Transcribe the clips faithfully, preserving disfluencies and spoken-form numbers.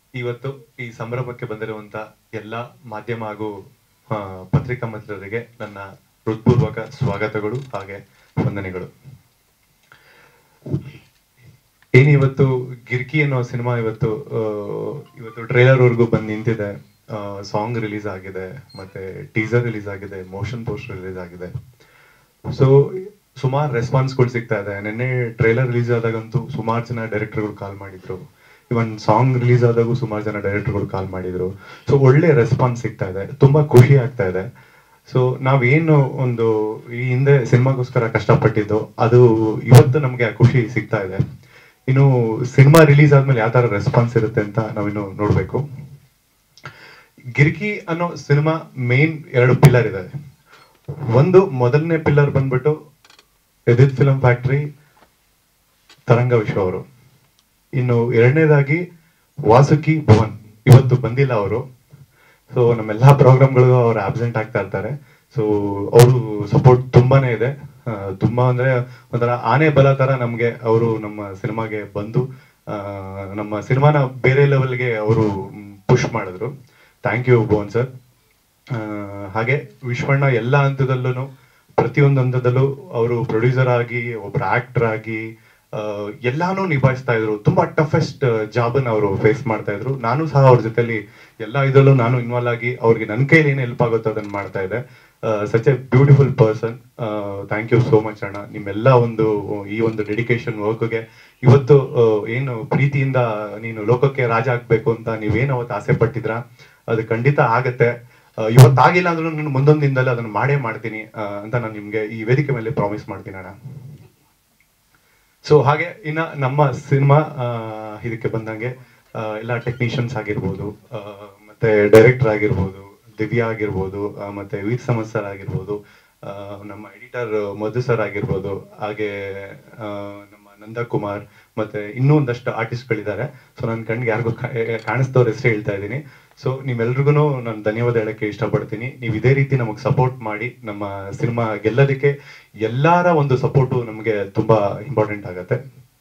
ಇವತ್ತು ಈ ಸಂಭ್ರಮಕ್ಕೆ ಬಂದಿರುವಂತ ಎಲ್ಲ ಮಾಧ್ಯಮ ಹಾಗೂ ಪತ್ರಿಕಾ ಮಿತ್ರರಿಗೆ ನನ್ನ ಹೃತ್ಪೂರ್ವಕ ಸ್ವಾಗತಗಳು ಹಾಗೆ ವಂದನೆಗಳು. ಏನ್ ಇವತ್ತು ಗಿರ್ಕಿ ಅನ್ನೋ ಸಿನಿಮಾ ಇವತ್ತು ಇವತ್ತು ಟ್ರೇಲರ್ ವರ್ಗೂ ಬಂದು ನಿಂತಿದೆ. ಸಾಂಗ್ ರಿಲೀಸ್ ಆಗಿದೆ, ಮತ್ತೆ ಟೀಸರ್ ರಿಲೀಸ್ ಆಗಿದೆ, ಮೋಷನ್ ಪೋಸ್ಟರ್ ರಿಲೀಸ್ ಆಗಿದೆ. ಸೊ ಸುಮಾರು ರೆಸ್ಪಾನ್ಸ್ಗಳು ಸಿಗ್ತಾ ಇದೆ. ನಿನ್ನೆ ಟ್ರೇಲರ್ ರಿಲೀಸ್ ಆದಾಗಂತೂ ಸುಮಾರು ಜನ ಡೈರೆಕ್ಟರ್ಗಳು ಕಾಲ್ ಮಾಡಿದ್ರು. ಇವನ್ ಸಾಂಗ್ ರಿಲೀಸ್ ಆದಾಗೂ ಸುಮಾರು ಜನ ಡೈರೆಕ್ಟರ್ಗಳು ಕಾಲ್ ಮಾಡಿದ್ರು. ಸೊ ಒಳ್ಳೆ ರೆಸ್ಪಾನ್ಸ್ ಸಿಗ್ತಾ ಇದೆ, ತುಂಬಾ ಖುಷಿ ಆಗ್ತಾ ಇದೆ. ಸೊ ನಾವೇನು ಒಂದು ಈ ಹಿಂದೆ ಸಿನಿಮಾಗೋಸ್ಕರ ಕಷ್ಟಪಟ್ಟಿದ್ದು ಅದು ಇವತ್ತು ನಮ್ಗೆ ಆ ಖುಷಿ ಸಿಗ್ತಾ ಇದೆ. ಇನ್ನು ಸಿನಿಮಾ ರಿಲೀಸ್ ಆದ್ಮೇಲೆ ಯಾವ ತರ ರೆಸ್ಪಾನ್ಸ್ ಇರುತ್ತೆ ಅಂತ ನಾವಿನ್ನು ನೋಡ್ಬೇಕು. ಗಿರ್ಕಿ ಅನ್ನೋ ಸಿನಿಮಾ ಮೇನ್ ಎರಡು ಪಿಲ್ಲರ್ ಇದೆ. ಒಂದು ಮೊದಲನೇ ಪಿಲ್ಲರ್ ಬಂದ್ಬಿಟ್ಟು ಎದಿತ್ ಫಿಲಂ ಫ್ಯಾಕ್ಟರಿ, ತರಂಗ ವಿಶ್ವ ಅವರು. ಇನ್ನು ಎರಡನೇದಾಗಿ ವಾಸುಕಿ ಭುವನ್, ಇವತ್ತು ಬಂದಿಲ್ಲ ಅವರು. ಸೊ ನಮ್ಮೆಲ್ಲಾ ಪ್ರೋಗ್ರಾಮ್ಗಳಿಗೂ ಅವ್ರು ಆಬ್ಸೆಂಟ್ ಆಗ್ತಾ ಇರ್ತಾರೆ. ಸೊ ಅವರು ಸಪೋರ್ಟ್ ತುಂಬಾನೇ ಇದೆ. ತುಂಬಾ ಅಂದ್ರೆ ಒಂಥರ ಆನೆ ಬಲ ತರ ನಮ್ಗೆ ಅವರು ನಮ್ಮ ಸಿನಿಮಾಗೆ ಬಂದು ನಮ್ಮ ಸಿನಿಮಾನ ಬೇರೆ ಲೆವೆಲ್ಗೆ ಅವರು ಪುಷ್ ಮಾಡಿದ್ರು. Thank you Bhuvan sir. ಹಾಗೆ ವಿಶ್ವಣ್ಣ ಎಲ್ಲ ಹಂತದಲ್ಲೂ ಪ್ರತಿಯೊಂದು ಹಂತದಲ್ಲೂ ಅವರು ಪ್ರೊಡ್ಯೂಸರ್ ಆಗಿ ಒಬ್ರು ಆಕ್ಟರ್ ಆಗಿ ಎಲ್ಲಾನು ನಿಭಾಯಿಸ್ತಾ ಇದ್ರು. ತುಂಬಾ ಟಫೆಸ್ಟ್ ಜಾಬ್ ಅನ್ನ ಅವರು ಫೇಸ್ ಮಾಡ್ತಾ ಇದ್ರು. ನಾನು ಸಹ ಅವ್ರ ಜೊತೆಲಿ ಎಲ್ಲ ಇದರಲ್ಲೂ ನಾನು ಇನ್ವಾಲ್ವ್ ಆಗಿ ಅವ್ರಿಗೆ ನನ್ನ ಕೈಲಿ ಏನು ಹೆಲ್ಪ್ ಆಗುತ್ತೋ ಅದನ್ನ ಮಾಡ್ತಾ ಇದ್ದೆ. Such a beautiful person. Thank you so much ಅಣ್ಣ. ನಿಮ್ಮೆಲ್ಲ ಒಂದು ಈ ಒಂದು ಡೆಡಿಕೇಶನ್ ವರ್ಕ್ಗೆ ಇವತ್ತು ಏನು ಪ್ರೀತಿಯಿಂದ ನೀನು ಲೋಕಕ್ಕೆ ರಾಜ ಆಗ್ಬೇಕು ಅಂತ ನೀವೇನು ಅವತ್ತು ಆಸೆ ಪಟ್ಟಿದ್ರ ಅದು ಖಂಡಿತ ಆಗತ್ತೆ. ಇವತ್ತಾಗಿಲ್ಲ ಅಂದ್ರೂ ನಾನು ಮುಂದೊಂದು ದಿನದಲ್ಲಿ ಅದನ್ನ ಮಾಡೇ ಮಾಡ್ತೀನಿ ಅಂತ ನಾನು ನಿಮ್ಗೆ ಈ ವೇದಿಕೆ ಮೇಲೆ ಪ್ರಾಮಿಸ್ ಮಾಡ್ತೀನಿ ಅಣ್ಣ. ಸೊ ಹಾಗೆ ಇನ್ನ ನಮ್ಮ ಸಿನಿಮಾ ಇದಕ್ಕೆ ಬಂದಂಗೆ ಎಲ್ಲ ಟೆಕ್ನಿಷಿಯನ್ಸ್ ಆಗಿರ್ಬೋದು, ಮತ್ತೆ ಡೈರೆಕ್ಟರ್ ಆಗಿರ್ಬೋದು, ದಿವ್ಯಾ ಆಗಿರ್ಬೋದು, ಮತ್ತೆ ವೀರ್ ಸಮದ್ ಸರ್ ಆಗಿರ್ಬೋದು, ನಮ್ಮ ಎಡಿಟರ್ ಮಧು ಸರ್ ಆಗಿರ್ಬೋದು, ಹಾಗೆ ನಮ್ಮ ನಂದಕುಮಾರ್, ಮತ್ತೆ ಇನ್ನೂ ಒಂದಷ್ಟು ಆರ್ಟಿಸ್ಟ್ಗಳಿದ್ದಾರೆ. ಸೊ ನನ್ನ ಕಣ್ಣಿಗೆ ಯಾರಿಗೂ ಕಾಣಿಸ್ತವ್ರ ಹೆಸರು ಹೇಳ್ತಾ ಇದ್ದೀನಿ. ಸೊ ನಿಮ್ಮೆಲ್ರಿಗೂ ನಾನು ಧನ್ಯವಾದ ಹೇಳಕ್ಕೆ ಇಷ್ಟಪಡ್ತೀನಿ. ನೀವು ಇದೇ ರೀತಿ ನಮಗೆ ಸಪೋರ್ಟ್ ಮಾಡಿ ನಮ್ಮ ಸಿನಿಮಾ ಗೆಲ್ಲೋದಕ್ಕೆ ಎಲ್ಲರ ಒಂದು ಸಪೋರ್ಟು ನಮಗೆ ತುಂಬಾ ಇಂಪಾರ್ಟೆಂಟ್ ಆಗತ್ತೆ.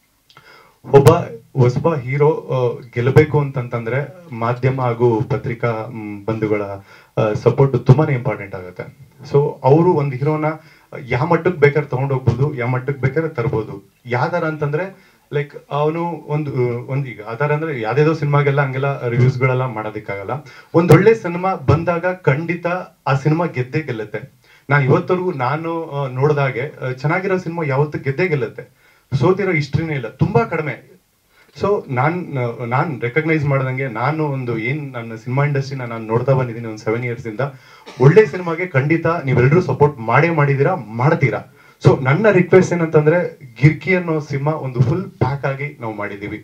ಒಬ್ಬ ಹೊಸಬ ಹೀರೋ ಗೆಲ್ಲಬೇಕು ಅಂತಂತಂದ್ರೆ ಮಾಧ್ಯಮ ಹಾಗೂ ಪತ್ರಿಕಾ ಬಂಧುಗಳ ಸಪೋರ್ಟ್ ತುಂಬಾನೇ ಇಂಪಾರ್ಟೆಂಟ್ ಆಗುತ್ತೆ. ಸೊ ಅವರು ಒಂದು ಹೀರೋನ ಯಾವ ಮಟ್ಟಕ್ಕೆ ಬೇಕಾದ್ರೆ ತಗೊಂಡೋಗ್ಬೋದು, ಯಾವ ಮಟ್ಟಕ್ಕೆ ಬೇಕಾದ್ರೆ ತರ್ಬೋದು. ಯಾವ್ದಾರ ಅಂತಂದ್ರೆ ಲೈಕ್ ಅವನು ಒಂದು ಒಂದೀಗ ಆತರ ಅಂದ್ರೆ ಯಾವ್ದೇದೋ ಸಿನಿಮಾಗೆಲ್ಲ ಹಂಗೆಲ್ಲ ರಿವ್ಯೂಸ್ ಗಳೆಲ್ಲ ಮಾಡೋದಕ್ಕಾಗಲ್ಲ. ಒಂದೊಳ್ಳೆ ಸಿನಿಮಾ ಬಂದಾಗ ಖಂಡಿತ ಆ ಸಿನಿಮಾ ಗೆದ್ದೇ ಗೆಲ್ಲುತ್ತೆ. ನಾನು ಇವತ್ತವರೆಗೂ ನಾನು ನೋಡಿದಾಗೆ ಚೆನ್ನಾಗಿರೋ ಸಿನಿಮಾ ಯಾವತ್ತೂ ಗೆದ್ದೇ ಗೆಲ್ಲುತ್ತೆ. ಸೋತಿರೋ ಹಿಸ್ಟ್ರಿನೇ ಇಲ್ಲ, ತುಂಬಾ ಕಡಿಮೆ. ಸೊ ನಾನ್ ನಾನ್ ರೆಕಗ್ನೈಸ್ ಮಾಡ್ದಂಗೆ ನಾನು ಒಂದು ಏನ್ ನನ್ನ ಸಿನಿಮಾ ಇಂಡಸ್ಟ್ರಿನ ನಾನು ನೋಡ್ತಾ ಬಂದಿದ್ದೀನಿ ಒಂದು ಸೆವೆನ್ ಇಯರ್ಸ್ ಇಂದ. ಒಳ್ಳೆ ಸಿನಿಮಾಗೆ ಖಂಡಿತ ನೀವೆಲ್ಲರೂ ಸಪೋರ್ಟ್ ಮಾಡೇ ಮಾಡಿದೀರಾ, ಮಾಡ್ತೀರಾ. ಸೊ ನನ್ನ ರಿಕ್ವೆಸ್ಟ್ ಏನಂತಂದ್ರೆ ಗಿರ್ಕಿ ಅನ್ನೋ ಸಿನಿಮಾ ಒಂದು ಫುಲ್ ಪ್ಯಾಕ್ ಆಗಿ ನಾವು ಮಾಡಿದೀವಿ.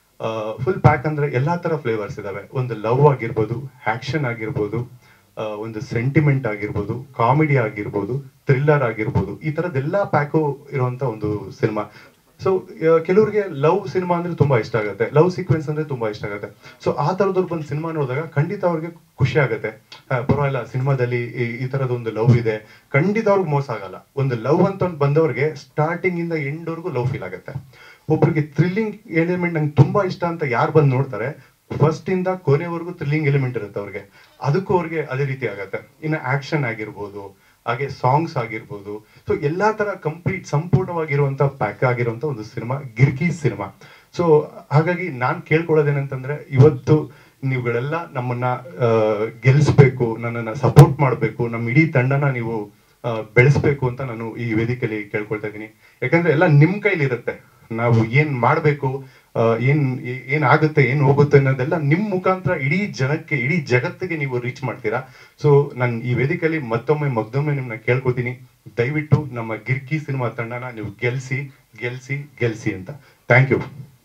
ಫುಲ್ ಪ್ಯಾಕ್ ಅಂದ್ರೆ ಎಲ್ಲಾ ತರ ಫ್ಲೇವರ್ಸ್ ಇದಾವೆ. ಒಂದು ಲವ್ ಆಗಿರ್ಬೋದು, ಆಕ್ಷನ್ ಆಗಿರ್ಬೋದು, ಒಂದು ಸೆಂಟಿಮೆಂಟ್ ಆಗಿರ್ಬೋದು, ಕಾಮಿಡಿ ಆಗಿರ್ಬೋದು, ಥ್ರಿಲ್ಲರ್ ಆಗಿರ್ಬೋದು, ಈ ತರದ್ದೆಲ್ಲಾ ಪ್ಯಾಕು ಇರುವಂತ ಒಂದು ಸಿನಿಮಾ. ಸೊ ಕೆಲವ್ರಿಗೆ ಲವ್ ಸಿನಿಮಾ ಅಂದ್ರೆ ತುಂಬಾ ಇಷ್ಟ ಆಗುತ್ತೆ, ಲವ್ ಸೀಕ್ವೆನ್ಸ್ ಅಂದ್ರೆ ತುಂಬಾ ಇಷ್ಟ ಆಗುತ್ತೆ. ಸೊ ಆ ತರದವ್ರು ಬಂದು ಸಿನಿಮಾ ನೋಡಿದಾಗ ಖಂಡಿತ ಅವ್ರಿಗೆ ಖುಷಿ ಆಗುತ್ತೆ. ಪರವಾಗಿಲ್ಲ, ಸಿನಿಮಾದಲ್ಲಿ ಈ ತರದೊಂದು ಲವ್ ಇದೆ, ಖಂಡಿತ ಅವ್ರಿಗೆ ಮೋಸ ಆಗಲ್ಲ. ಒಂದು ಲವ್ ಅಂತ ಬಂದವ್ರಿಗೆ ಸ್ಟಾರ್ಟಿಂಗ್ ಇಂದ ಎಂಡ್ ವರ್ಗು ಲವ್ ಫೀಲ್ ಆಗುತ್ತೆ. ಒಬ್ರಿಗೆ ಥ್ರಿಲ್ಲಿಂಗ್ ಎಲಿಮೆಂಟ್ ನಂಗೆ ತುಂಬಾ ಇಷ್ಟ ಅಂತ ಯಾರು ಬಂದು ನೋಡ್ತಾರೆ, ಫಸ್ಟ್ ಇಂದ ಕೊನೆವರೆಗೂ ಥ್ರಿಲ್ಲಿಂಗ್ ಎಲಿಮೆಂಟ್ ಇರುತ್ತೆ ಅವ್ರಿಗೆ, ಅದಕ್ಕೂ ಅವ್ರಿಗೆ ಅದೇ ರೀತಿ ಆಗತ್ತೆ. ಇನ್ನು ಆಕ್ಷನ್ ಆಗಿರ್ಬೋದು, ಹಾಗೆ ಸಾಂಗ್ಸ್ ಆಗಿರ್ಬೋದು. ಸೊ ಎಲ್ಲಾ ತರ ಕಂಪ್ಲೀಟ್ ಸಂಪೂರ್ಣವಾಗಿರುವಂತ ಪ್ಯಾಕ್ ಆಗಿರುವಂತ ಒಂದು ಸಿನಿಮಾ ಗಿರ್ಕಿ ಸಿನಿಮಾ. ಸೊ ಹಾಗಾಗಿ ನಾನ್ ಕೇಳ್ಕೊಳ್ಳೋದೇನಂತಂದ್ರೆ, ಇವತ್ತು ನೀವುಗಳೆಲ್ಲ ನಮ್ಮನ್ನ ಗೆಲ್ಸ್ಬೇಕು, ನನ್ನನ್ನ ಸಪೋರ್ಟ್ ಮಾಡ್ಬೇಕು, ನಮ್ಮ ಇಡೀ ತಂಡನ ನೀವು ಬೆಳೆಸ್ಬೇಕು ಅಂತ ನಾನು ಈ ವೇದಿಕೆಯಲ್ಲಿ ಕೇಳ್ಕೊಳ್ತಾ ಇದ್ದೀನಿ. ಯಾಕಂದ್ರೆ ಎಲ್ಲ ನಿಮ್ ಕೈಲಿ ಇರುತ್ತೆ. ನಾವು ಏನ್ ಮಾಡ್ಬೇಕು, ಏನ್ ಏನ್ ಆಗುತ್ತೆ, ಏನ್ ಹೋಗುತ್ತೆ ಅನ್ನೋದೆಲ್ಲ ನಿಮ್ ಮುಖಾಂತರ ಇಡೀ ಜನಕ್ಕೆ, ಇಡೀ ಜಗತ್ತಿಗೆ ನೀವು ರೀಚ್ ಮಾಡ್ತೀರಾ. ಸೊ ನಾನು ಈ ವೇದಿಕೆಯಲ್ಲಿ ಮತ್ತೊಮ್ಮೆ ಮಗ್ದೊಮ್ಮೆ ನಿಮ್ನ ಕೇಳ್ಕೊತೀನಿ, ದಯವಿಟ್ಟು ನಮ್ಮ ಗಿರ್ಕಿ ಸಿನಿಮಾ ತಂಡನ ನೀವು ಗೆಲ್ಸಿ ಗೆಲ್ಸಿ ಗೆಲ್ಸಿ ಅಂತ. Thank you.